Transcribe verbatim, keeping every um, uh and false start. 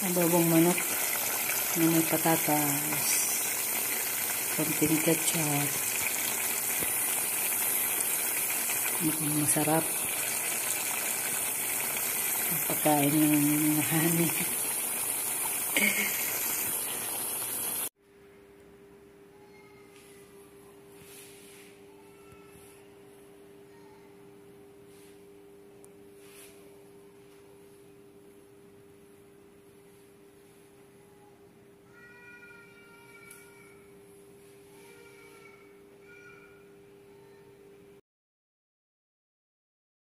Adobong manok na may patatas, konting ketchup. Mukhang masarap. Pagkain ng hani.